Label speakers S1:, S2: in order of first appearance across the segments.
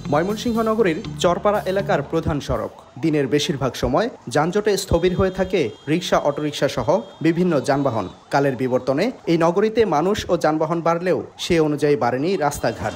S1: ময়মনসিংহ নগরীর চরপাড়া এলাকার প্রধান সড়ক। দিনের বেশিরভাগ সময় যানজটে স্থবির হয়ে থাকে রিকশা, অটোরিকশা সহ বিভিন্ন যানবাহন। কালের বিবর্তনে এই নগরীতে মানুষ ও যানবাহন বাড়লেও সে অনুযায়ী বাড়েনি রাস্তাঘাট।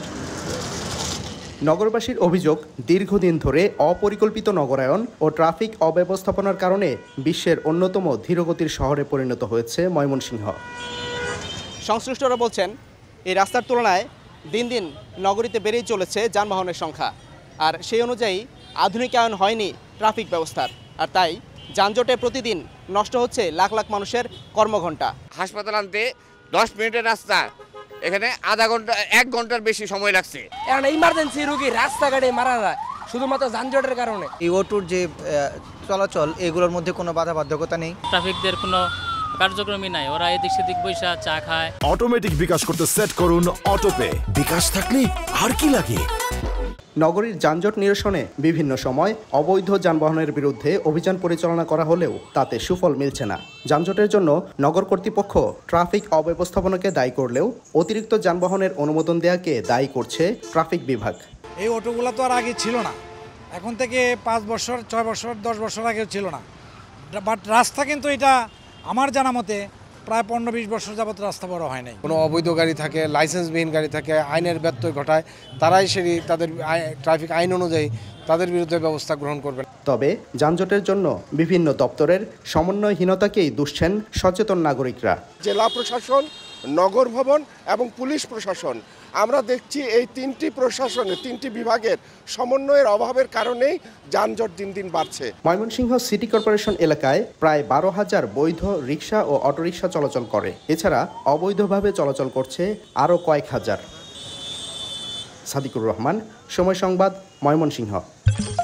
S1: নগরবাসীর অভিযোগ, দীর্ঘদিন ধরে অপরিকল্পিত নগরায়ন ও ট্রাফিক অব্যবস্থাপনার কারণে বিশ্বের অন্যতম ধীরগতির শহরে পরিণত হয়েছে ময়মনসিংহ। সংশ্লিষ্টরা বলছেন, এই রাস্তার তুলনায় দিন দিন নগরীতে বেড়েই চলেছে যানবাহনের সংখ্যা, আর সেই অনুযায়ী আধুনিকায়ন হয়নি ট্রাফিক ব্যবস্থার, আর তাই যানজটে প্রতিদিন নষ্ট হচ্ছে লাখ লাখ মানুষের কর্মঘণ্টা।
S2: হাসপাতাল আনতে 10 মিনিটের রাস্তা এখানে আধা ঘন্টা 1 ঘন্টার বেশি সময় লাগছে।
S3: এখন ইমার্জেন্সি রোগী রাস্তাঘাটে মারা যায় শুধুমাত্র যানজটের কারণে।
S4: এই অটোর যে চলাচল, এগুলোর মধ্যে কোনো বাধ্যকতা নেই,
S5: ট্রাফিকদের কোনো কার্যক্রমই নাই, ওরা এদিক সেদিক বৈশা চা খায়।
S6: অটোমেটিক বিকাশ করতে সেট করুন অটোপে। বিকাশ থাকলে আর কি লাগে।
S1: নগরীর যানজট নিরসনে বিভিন্ন সময় অবৈধ যানবাহনের বিরুদ্ধে অভিযান পরিচালনা করা হলেও তাতে সুফল মিলছে না। যানজটের জন্য নগর কর্তৃপক্ষ ট্রাফিক অব্যবস্থাপনাকে দায়ী করলেও অতিরিক্ত যানবাহনের অনুমোদন দেওয়াকে দায়ী করছে ট্রাফিক বিভাগ।
S7: এই অটোগুলো তো আর আগে ছিল না, এখন থেকে 5 বছর 6 বছর 10 বছর আগেও ছিল না, বাট রাস্তা কিন্তু এটা আমার জানা মতে প্রায় 15-20 বছর যাবত রাস্তা বড় হয় নাই।
S8: কোনো অবৈধ গাড়ি থাকে, লাইসেন্সবিহীন গাড়ি থাকে, আইনের ব্যত্যয় ঘটায়, তারাই সেই তাদের ট্রাফিক আইন অনুযায়ী তাদের বিরুদ্ধে ব্যবস্থা গ্রহণ করবেন।
S1: তবে যানজটের জন্য বিভিন্ন দপ্তরের সমন্বয়হীনতাকেই দুষছেন সচেতন নাগরিকরা।
S9: জেলা প্রশাসন, নগর ভবন এবং পুলিশ প্রশাসন, আমরা দেখছি এই 3টি প্রশাসনের 3টি বিভাগের সমন্বয়ের অভাবের কারণেই যানজট দিন দিন বাড়ছে। ময়মনসিংহ সিটি কর্পোরেশন এলাকায় প্রায় 12,000 বৈধ রিকশা ও অটোরিকশা চলাচল করে। এছাড়া অবৈধভাবে চলাচল করছে আরও কয়েক হাজার। সাদিকুর রহমান, সময় সংবাদ, ময়মনসিংহ।